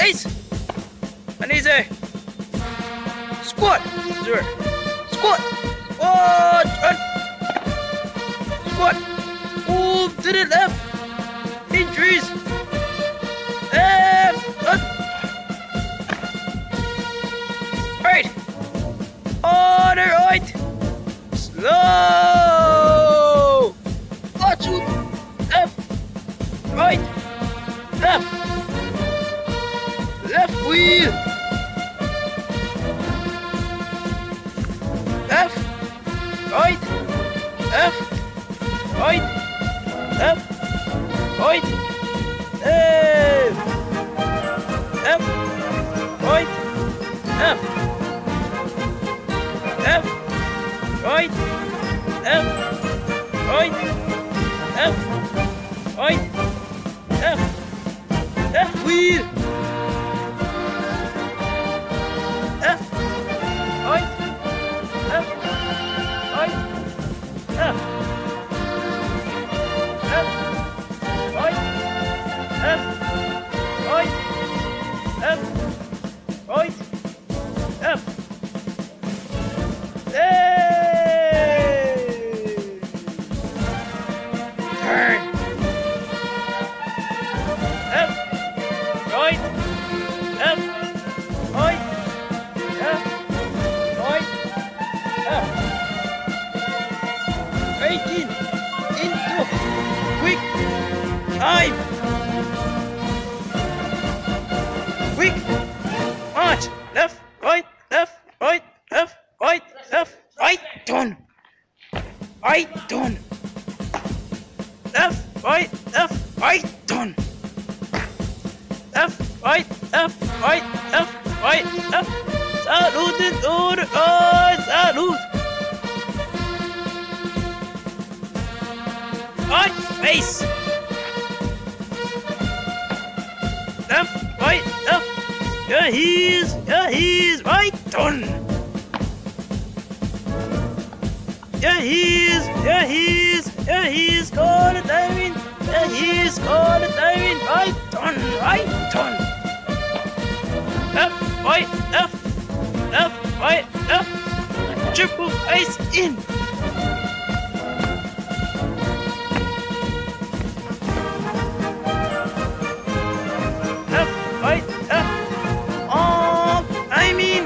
face. And easy. Squat. Sure. Squat. Oh, turn. Squat. Move to the left. Increase. Left. Right. On the right. Slow. Watch it. Left. Right. Left. Left wheel. Left. Right. Left. Right. Left. Right. Left. Left. Right. Left. Left. Right. Left. Right. Left. Right. Left. Left wheel. Left. Right. Left. Right. Left. Left. Right. Left. Right. Left. Right. Left. Turn. Left. Right. Left. Right. Left. Right. Left. 18 into quick time. Quick march. Left, right, left, right, left, right, left, right, turn. Right, turn. Left, right, turn. Left, right, left, right, left. Salute in order. Oh, salute. Right, face. Left, right, left. Your heels, right, turn. Your heels, go the timing. Your heels, go the timing. Right, turn, right, turn. Left, right, left, right, left. Triple face in. Left, right, left. Oh, I mean.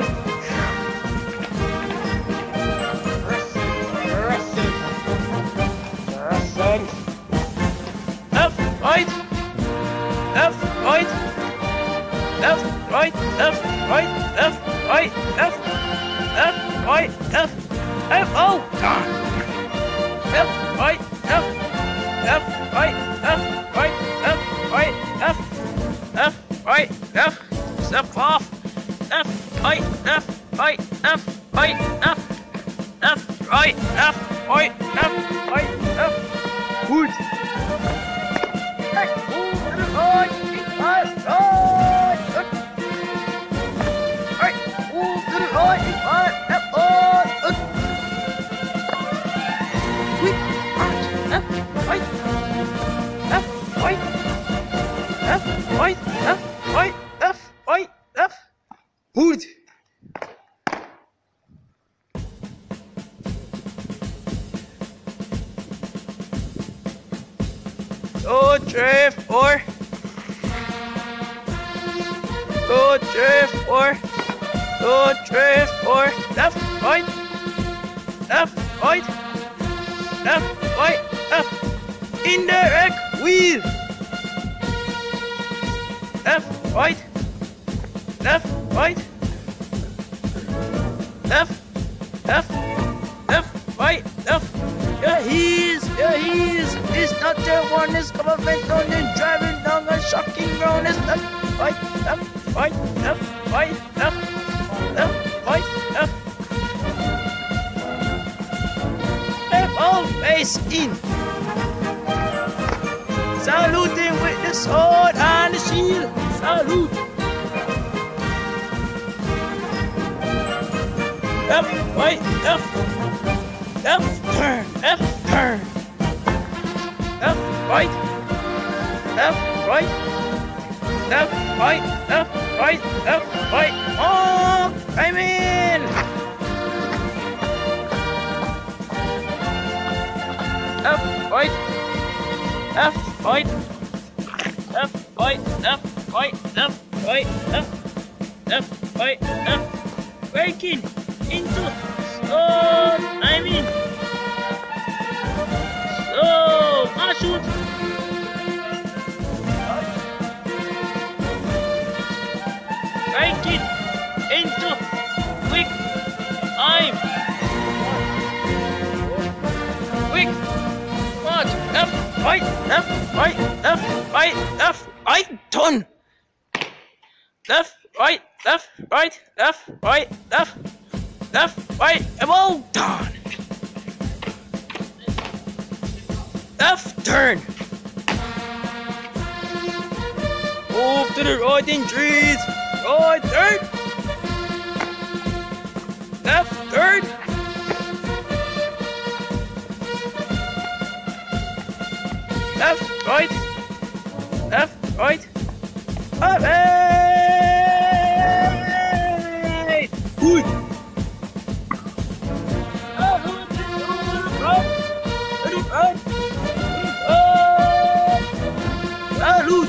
Left, right, left, right, left, right, left, right, left, right, left, left, right, left, left, oh, God. Left, right, left, left, right, left, right, left, right, left, left, right, left, step off, left, right, left, right, left, right, left, left, right, left, right, left, right, left, good. Right, move to the right, right, good. Right, move to the right, right, left, good. Quick march, left, right, left, right, left, right, left, right, left, right, left, good. Go, 3, 4. Go, 3, 4. Go, 3, 4. Left, right. Left, right. Left, right, left. Indirect wheel. Left, right. Left, right. Left, left, left, right, left. Your heels. It's not the one is government on the driving down a shocking road. It's left, right, left, right, left, right, left, left, right, left. Left all face in. Saluting with the sword and the shield. Salute. Left, right, left, turn, left, turn. Left, right, left, right, left, right, left, right. Oh, I'm in. Left, right, left, right, left, right, left, right, left, right, left, left, right, left. Breaking into. Oh, I'm in. Oh, parachute. Breaking into quick time. Quick march. Left, right, left, right, left, right, left, right. Turn. Left, right, left, right, left, right, left, left, right. Well done. Left turn. Move to the right in trees. Right turn. Left turn. Left, right. Left, right. Right. Good. Salut!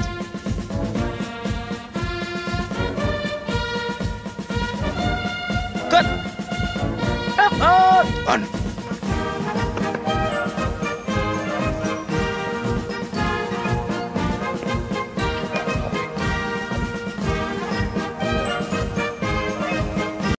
Cut! Up! On!